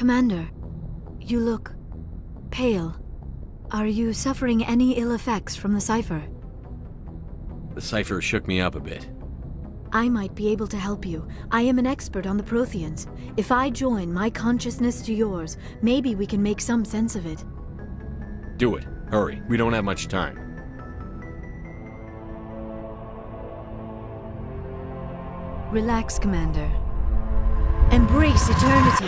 Commander, you look pale. Are you suffering any ill effects from the cipher? The cipher shook me up a bit. I might be able to help you. I am an expert on the Protheans. If I join my consciousness to yours, maybe we can make some sense of it. Do it. Hurry. We don't have much time. Relax, Commander. Embrace eternity.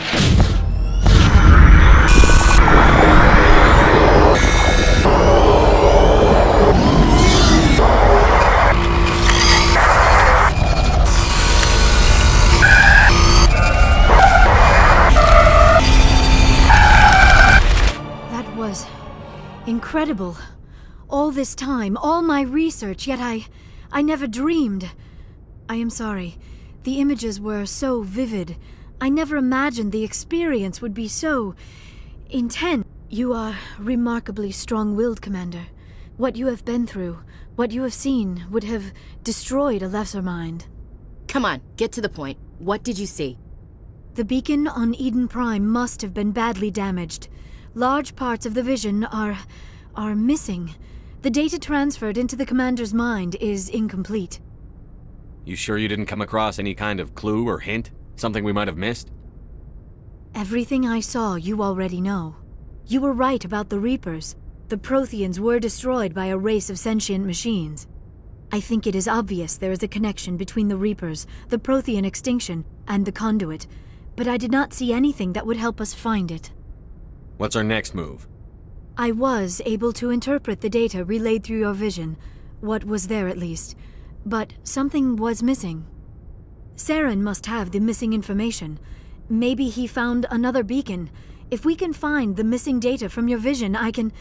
That was incredible. All this time, all my research, yet I never dreamed. I am sorry. The images were so vivid. I never imagined the experience would be so intense. You are remarkably strong-willed, Commander. What you have been through, what you have seen, would have destroyed a lesser mind. Come on, get to the point. What did you see? The beacon on Eden Prime must have been badly damaged. Large parts of the vision are missing. The data transferred into the Commander's mind is incomplete. You sure you didn't come across any kind of clue or hint? Something we might have missed? Everything I saw you already know. You were right about the Reapers. The Protheans were destroyed by a race of sentient machines. I think it is obvious there is a connection between the Reapers, the Prothean extinction, and the Conduit, but I did not see anything that would help us find it. What's our next move? I was able to interpret the data relayed through your vision, what was there at least, but something was missing. Saren must have the missing information. Maybe he found another beacon. If we can find the missing data from your vision, I can...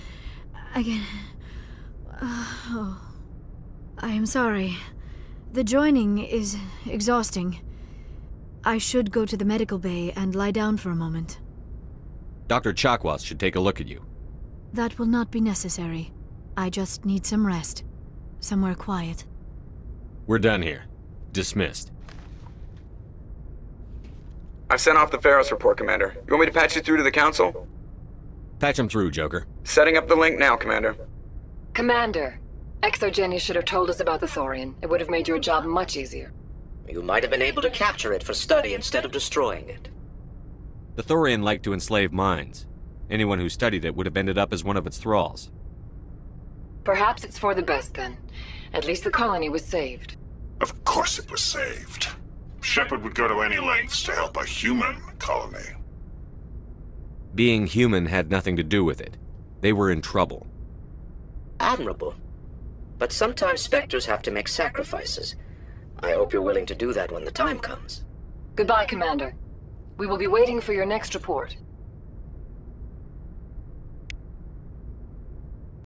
Oh. I am sorry. The joining is exhausting. I should go to the medical bay and lie down for a moment. Dr. Chakwas should take a look at you. That will not be necessary. I just need some rest. Somewhere quiet. We're done here. Dismissed. I've sent off the Pharos report, Commander. You want me to patch you through to the Council? Patch him through, Joker. Setting up the link now, Commander. Commander, Exogeny should have told us about the Thorian. It would have made your job much easier. You might have been able to capture it for study instead of destroying it. The Thorian liked to enslave minds. Anyone who studied it would have ended up as one of its thralls. Perhaps it's for the best then. At least the colony was saved. Of course it was saved. Shepard would go to any lengths to help a human colony. Being human had nothing to do with it. They were in trouble. Admirable. But sometimes Spectres have to make sacrifices. I hope you're willing to do that when the time comes. Goodbye, Commander. We will be waiting for your next report.